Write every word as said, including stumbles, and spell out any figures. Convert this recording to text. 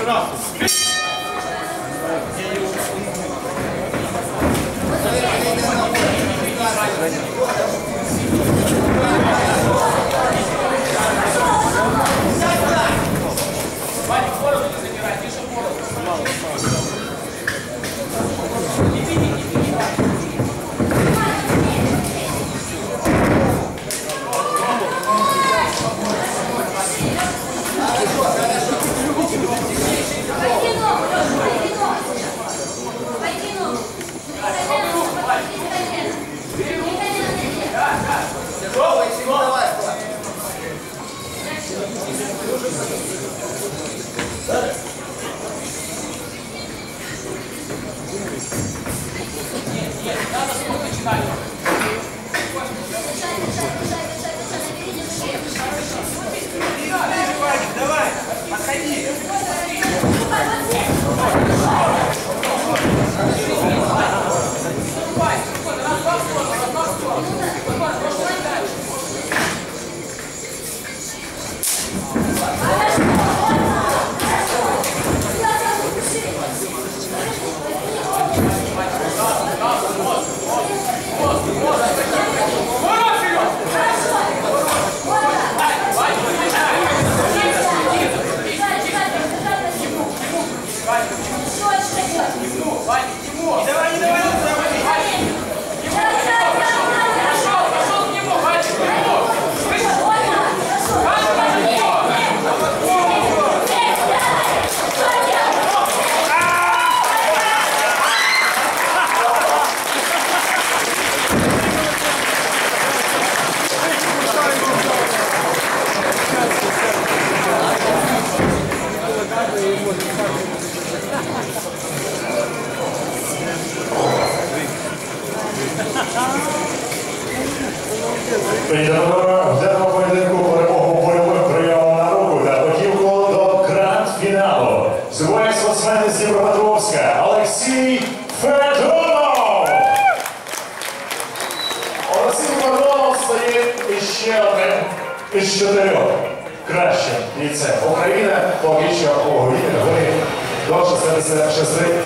Давай, подходи. Взяв поєдинку перемогу бойовим прийомом на руку та путівку до гранд-фіналу. Сьогодні спортсмен з Дніпропетровська Олексій Федунов. Олексій Федунов стає іще одним із чотирьох кращим бійцем. Україна поки що у гурі до шістдесят шести.